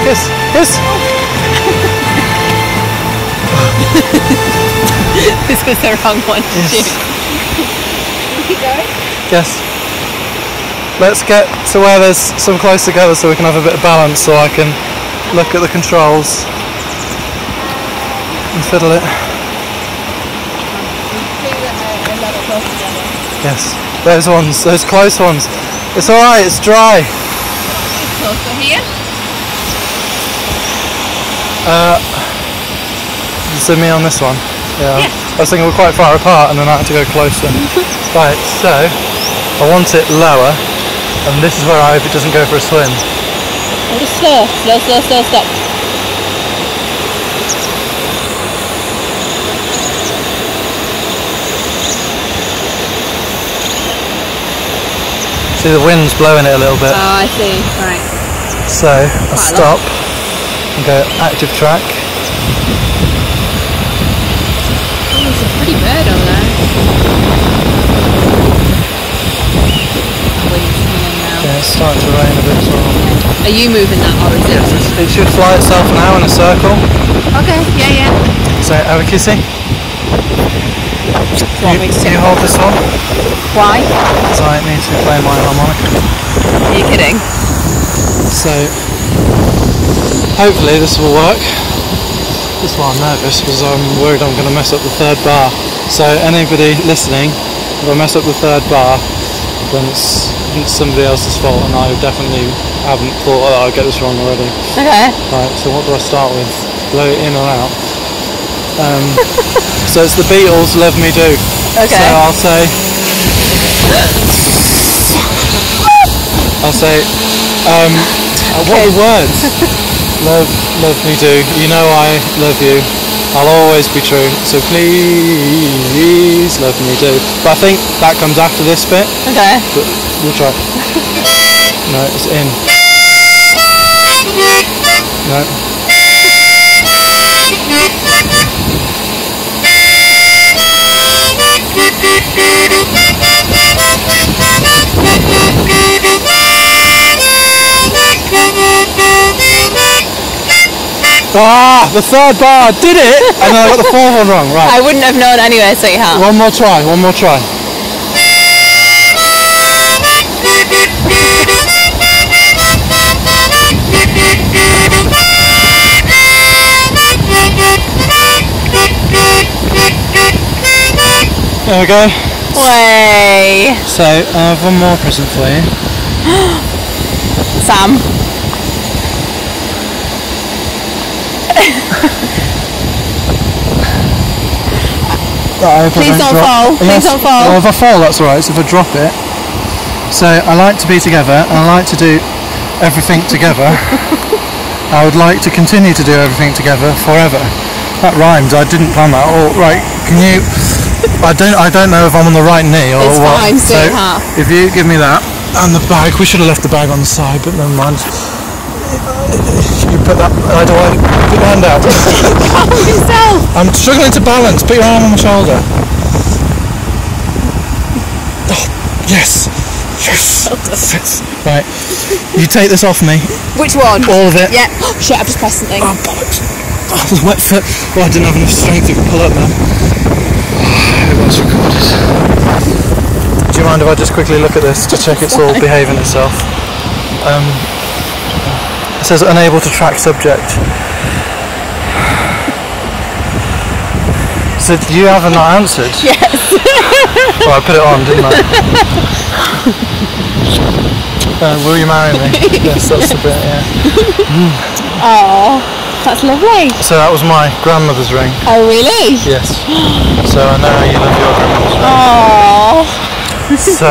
Kiss, kiss. This was the wrong one to shoot. Keep going? Yes. Let's get to where there's some close together so we can have a bit of balance, so I can look at the controls and fiddle it. Yes, those ones, those close ones. It's alright, it's dry. Closer here? Zoom me on this one. Yeah. I was thinking we're quite far apart and then I had to go closer. Right, so I want it lower, and this is where I hope it doesn't go for a swim. Oh, just slow, stop. See, the wind's blowing it a little bit. Oh, I see. Right. So I stop and go active track. Oh, there's a pretty bird over there. Wind's coming now. Yeah, it's starting to rain a bit as well. Are you moving that, or is it? Yes, it should fly itself now in a circle. Okay, yeah. So, have a kissy. Can you hold this one? Why? So I need to play my harmonica. Are you kidding? So, hopefully this will work. This is why I'm nervous, because I'm worried I'm going to mess up the third bar. So anybody listening, if I mess up the third bar, then it's somebody else's fault, and I definitely haven't thought that I'll get this wrong already. Okay. Right, so what do I start with? Blow it in or out? So it's the Beatles, Love Me Do. Okay. So I'll say, what are the words? Love me do. You know I love you. I'll always be true. So please love me do. But I think that comes after this bit. Okay. But we'll try. No, it's in. No. Ah, the third bar, did it! And then I got the fourth one wrong, right. I wouldn't have known anyway, so you have. One more try. There we go. Way. So, I have one more present for you. Sam. Please don't fall. Please don't fall. Well, if I fall, that's alright. So if I drop it. So I like to be together, and I like to do everything together. I would like to continue to do everything together forever. That rhymes. I didn't plan that. All right. Can you? I don't know if I'm on the right knee or it's what. Fine, so half. if you give me that and the bag, we should have left the bag on the side, but never mind. You put that. I don't want. Put your hand out. Calm yourself. I'm struggling to balance. Put your arm on my shoulder. Oh, yes. Yes. Fits. Right. You take this off me. Which one? All of it. Yeah. Oh, shit, I've just pressed something. Oh, bollocks. Oh, the wet foot. Oh, I didn't have enough strength to pull up now. Oh, it was recorded. Do you mind if I just quickly look at this to check it's all behaving itself? It says unable to track subject. So you haven't not answered? Yes. Well, I put it on, didn't I? Will you marry me? Yes, that's the bit, yeah. Oh, that's lovely. So that was my grandmother's ring. Oh, really? Yes. So I know how you love your grandmother's ring. Oh. So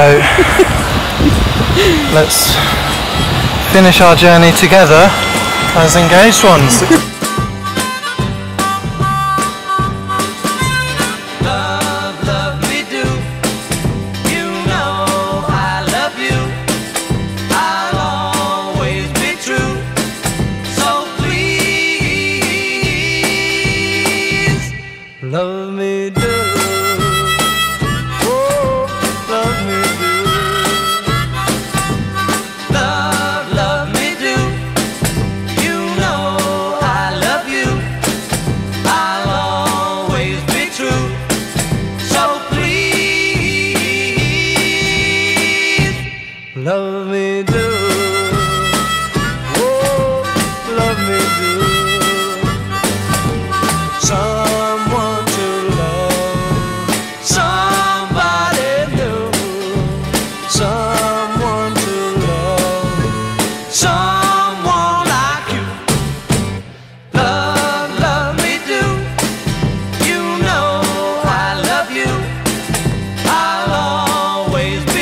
let's finish our journey together as engaged ones. Love me do, oh, love me do. Love me do, you know me do. Oh, love me do. Someone to love, somebody new. Someone to love, someone like you. Love, love me do. You know I love you. I'll always be